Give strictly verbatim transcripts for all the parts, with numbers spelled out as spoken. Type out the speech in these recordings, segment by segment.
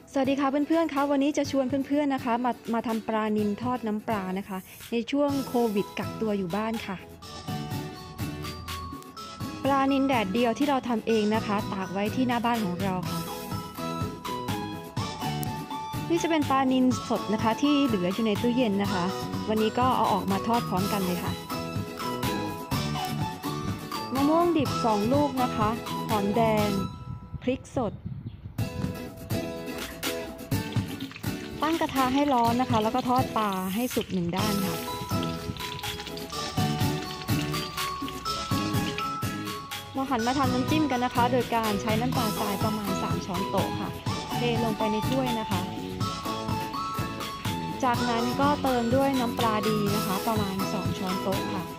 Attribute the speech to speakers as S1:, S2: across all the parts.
S1: สวัสดีค่ะเพื่อนๆคะวันนี้จะชวนเพื่อนๆนะคะมามาทำปลานิลทอดน้ำปลานะคะในช่วงโควิดกักตัวอยู่บ้านค่ะปลานิลแดดเดียวที่เราทำเองนะคะตากไว้ที่หน้าบ้านของเราค่ะนี่จะเป็นปลานิลสดนะคะที่เหลืออยู่ในตู้เย็นนะคะวันนี้ก็เอาออกมาทอดพร้อมกันเลยค่ะมะม่วงดิบสองลูกนะคะหอมแดงพริกสดตั้งกระทะให้ร้อนนะคะแล้วก็ทอดปลาให้สุกหนึ่งด้านค่ะเราหันมาทำน้ำจิ้มกันนะคะโดยการใช้น้ำตาลทรายประมาณสามช้อนโต๊ะค่ะเทลงไปในถ้วยนะคะจากนั้นก็เติมด้วยน้ำปลาดีนะคะประมาณสองช้อนโต๊ะค่ะ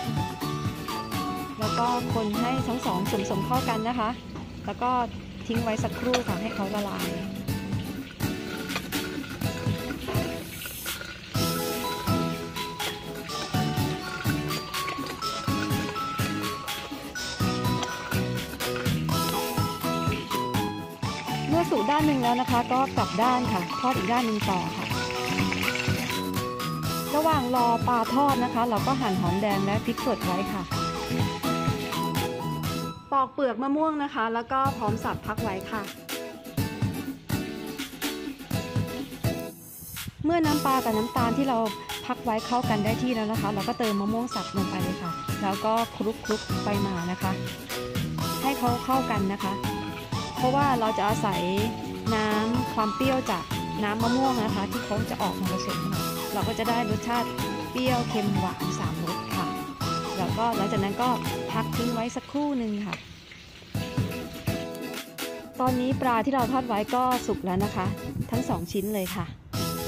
S1: แล้วก็คนให้ทั้งสองส่วนผสมเข้ากันนะคะแล้วก็ทิ้งไว้สักครู่ค่ะให้เขาละลายเมื่อสุกด้านหนึ่งแล้วนะคะก็กลับด้านค่ะทอดอีกด้านหนึ่งต่อค่ะระหว่างรอปลาทอดนะคะเราก็หั่นหอมแดงและพริกสดไว้ค่ะปอกเปลือกมะม่วงนะคะแล้วก็พร้อมสับพักไว้ค่ะเมื่อน้ำปลากับน้ำตาลที่เราพักไว้เข้ากันได้ที่แล้วนะคะเราก็เติมมะม่วงสับลงไปเลยค่ะแล้วก็คลุกคลุกไปมานะคะให้เขาเข้ากันนะคะเพราะว่าเราจะอาศัยน้ำความเปรี้ยวจากน้ำมะม่วงนะคะที่เขาจะออกมาผสมเราก็จะได้รสชาติเปรี้ยวเค็มหวานสามรสค่ะแล้วก็หลังจากนั้นก็พักทิ้งไว้สักครู่หนึ่งค่ะตอนนี้ปลาที่เราทอดไว้ก็สุกแล้วนะคะทั้งสองชิ้นเลยค่ะ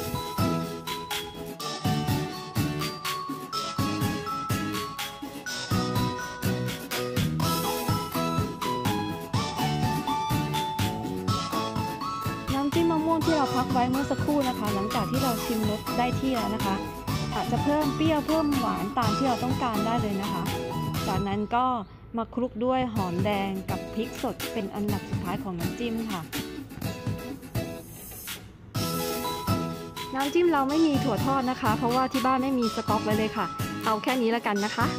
S1: น้ำจิ้มมะม่วงที่เราพักไว้เมื่อสักครู่นะคะหลังจากที่เราชิมรสได้ที่แล้วนะคะอาจจะเพิ่มเปรี้ยวเพิ่มหวานตามที่เราต้องการได้เลยนะคะจากนั้นก็มาคลุกด้วยหอมแดงกับพริกสดเป็นอันดับสุดท้ายของน้ำจิ้มค่ะน้ำจิ้มเราไม่มีถั่วทอดนะคะเพราะว่าที่บ้านไม่มีสต๊อกไว้เลยค่ะเอาแค่นี้แล้วกันนะคะ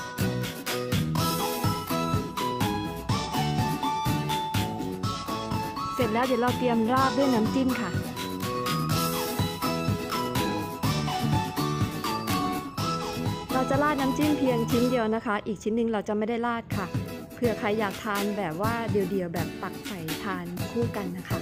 S1: เสร็จแล้วเดี๋ยวเราเตรียมราดด้วยน้ำจิ้มค่ะเราจะราดน้ำจิ้มเพียงชิ้นเดียวนะคะอีกชิ้นหนึ่งเราจะไม่ได้ราดค่ะเผื่อใครอยากทานแบบว่าเดียวๆแบบตักใส่ทานคู่กันนะคะ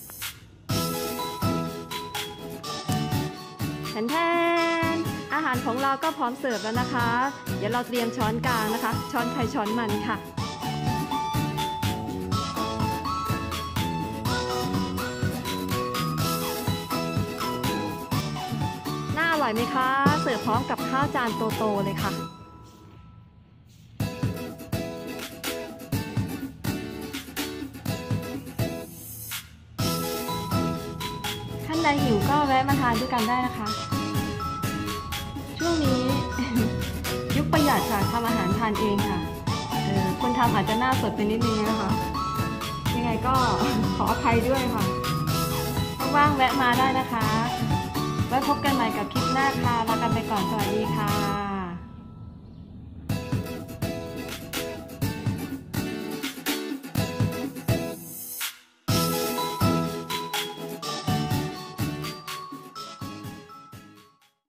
S1: แทนอาหารของเราก็พร้อมเสิร์ฟแล้วนะคะเดี๋ยวเราเตรียมช้อนกลางนะคะช้อนไข่ช้อนมันค่ะน่าอร่อยไหมคะเสิร์ฟพร้อมกับข้าวจานโตๆเลยค่ะท่านใดหิวก็แวะมาทานด้วยกันได้นะคะช่วงนี้ ยุคประหยัดค่ะทำอาหารทานเองค่ะเออคนทำอาจจะหน้าสดไปนิดนึงนะคะยังไงก็ขออภัยด้วยค่ะว่างๆแวะมาได้นะคะไว้พบกันใหม่กับคลิปหน้าค่ะลากันไปก่อนสวัสดีค่ะ